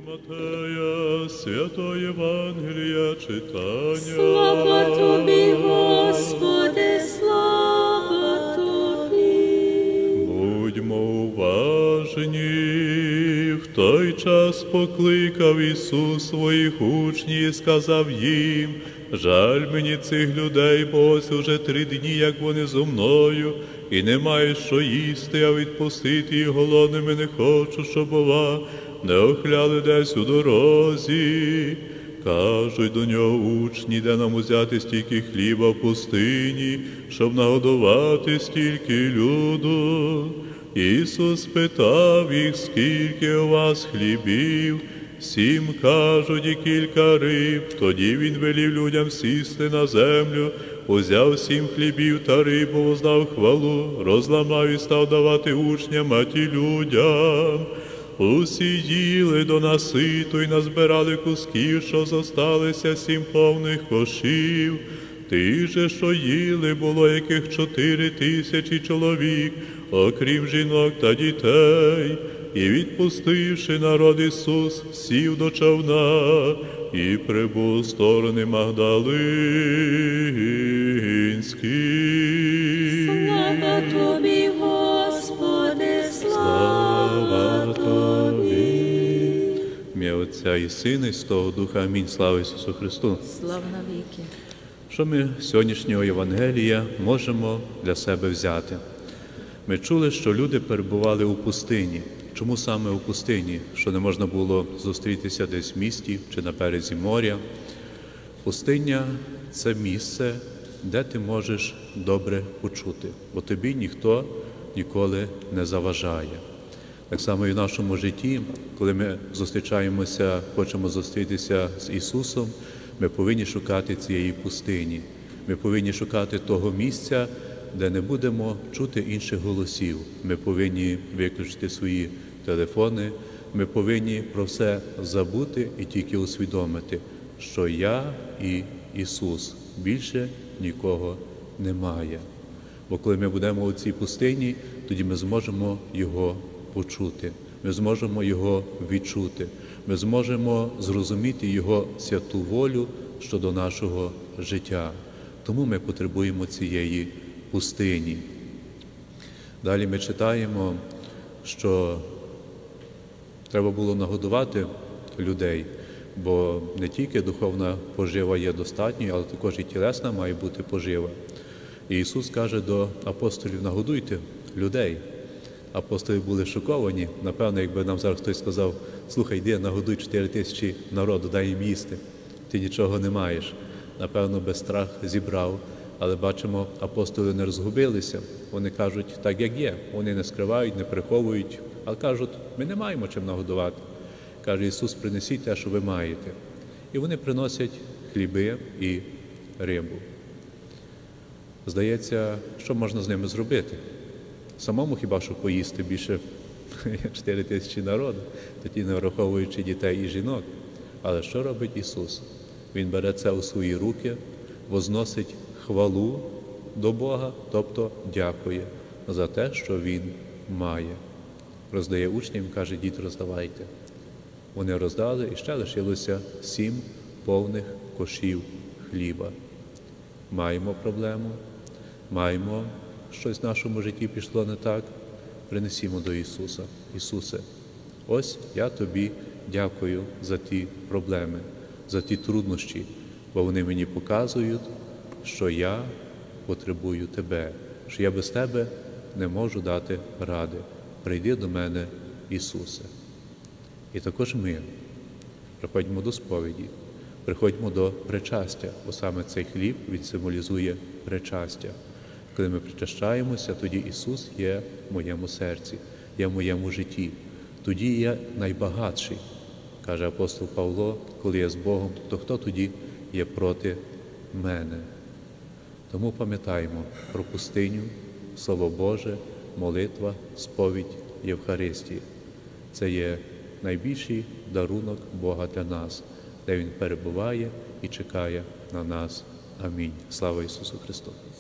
Матея, Святого Євангелія читання. Слава Тобі, Господи, слава Тобі. Будьмо уважні. В той час покликав Ісус своїх учнів і сказав їм: жаль мені цих людей, бо ось уже 3 дні, як вони зо мною, і не мають що їсти, а відпустити їх голодними не хочу, щоб не охляли десь у дорозі. Кажуть до нього учні: де нам узяти стільки хліба в пустині, щоб нагодувати стільки люду? Ісус питав їх: скільки у вас хлібів? 7, кажуть, і кілька риб. Тоді він велів людям сісти на землю, узяв 7 хлібів та рибу, воздав хвалу, розламав і став давати учням, а ті людям. Усі їли до наситу й назбирали кусків, що зосталися 7 повних кошів. Тих же, що їли, було яких 4000 чоловік, окрім жінок та дітей. І відпустивши народ, Ісус сів до човна і прибув у сторони Магдалинські. Слава Тобі, Господи, слава Тобі. Ім'я Отця і Сина, і Святого Духа. Амінь. Слава Ісусу Христу. Слава навіки. Що ми з сьогоднішнього Євангелія можемо для себе взяти? Ми чули, що люди перебували у пустині. Чому саме у пустині? Що не можна було зустрітися десь в місті чи на березі моря. Пустиня – це місце, де ти можеш добре почути, бо тобі ніхто ніколи не заважає. Так само і в нашому житті, коли ми зустрічаємося, хочемо зустрітися з Ісусом, ми повинні шукати цієї пустині. Ми повинні шукати того місця, де не будемо чути інших голосів. Ми повинні виключити свої телефони, ми повинні про все забути і тільки усвідомити, що я і Ісус, більше нікого немає. Бо коли ми будемо у цій пустині, тоді ми зможемо Його почути, ми зможемо Його відчути, ми зможемо зрозуміти Його святу волю щодо нашого життя. Тому ми потребуємо цієї пустині. Далі ми читаємо, що треба було нагодувати людей, бо не тільки духовна пожива є достатньою, але також і тілесна має бути пожива. І Ісус каже до апостолів: нагодуйте людей. Апостоли були шоковані. Напевно, якби нам зараз хтось сказав: слухай, йди, нагодуй 4000 народу, дай їм їсти. Ти нічого не маєш. Напевно, без страх зібрав. Але бачимо, апостоли не розгубилися. Вони кажуть так, як є. Вони не скривають, не приховують, але кажуть: ми не маємо чим нагодувати. Каже Ісус: принесіть те, що ви маєте. І вони приносять хліби і рибу. Здається, що можна з ними зробити? Самому хіба що поїсти більше 4000 народу, тоді не враховуючи дітей і жінок. Але що робить Ісус? Він бере це у свої руки, возносить хвалу до Бога, тобто дякує за те, що Він має. Роздає учням, каже: діть, роздавайте. Вони роздали, і ще лишилося 7 повних кошів хліба. Маємо проблему, маємо щось в нашому житті пішло не так, принесімо до Ісуса. Ісусе, ось я Тобі дякую за ті проблеми, за ті труднощі, бо вони мені показують, що я потребую Тебе, що я без Тебе не можу дати ради. Прийди до мене, Ісусе. І також ми приходьмо до сповіді, приходьмо до причастя, бо саме цей хліб, він символізує причастя. Коли ми причащаємося, тоді Ісус є в моєму серці, є в моєму житті. Тоді я найбагатший, каже апостол Павло, коли я з Богом, то хто тоді є проти мене? Тому пам'ятаємо про пустиню, Слово Боже, молитва, сповідь, Євхаристії. Це є найбільший дарунок Бога для нас, де Він перебуває і чекає на нас. Амінь. Слава Ісусу Христу!